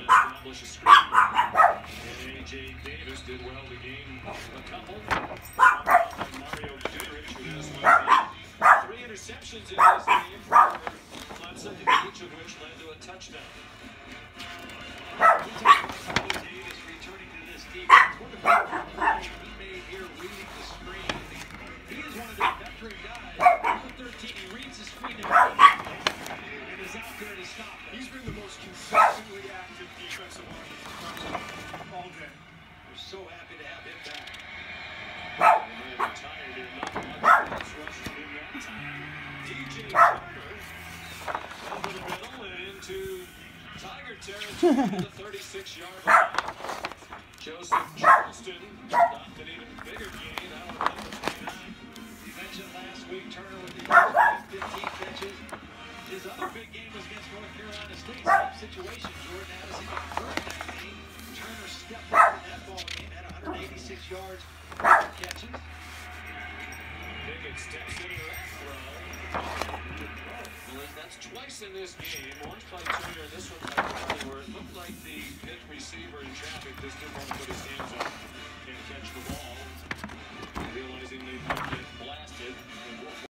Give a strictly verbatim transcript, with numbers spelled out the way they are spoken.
establish a screen. And A J Davis did well to gain a couple. Mario Goodrich, who has led three interceptions in this game for Clemson, each of which led to a touchdown. Davis returning to this defense. What a he made here reading the screen. He is one of the veteran guys. Number thirteen, he reads the screen and is out there to stop it. He's been the most consistently active defensive lineman all day. We're so happy to have him back. And they're retired here. Not much rushing in that time. D J Turner over the middle and into Tiger territory to the thirty-six yard line. Joseph Charleston knocked an even bigger gain out of number twenty-nine. You mentioned last week Turner with the fifteen catches. His other big game was against North Carolina State. Same situation. Jordan Addison got hurt in that game. Turner stepped up in that ball game, had one hundred eighty-six yards, four catches. Pickett steps into that throw. That's twice in this game. Once by Turner, this one by Bradley, where it looked like the hit receiver in traffic just didn't want to put his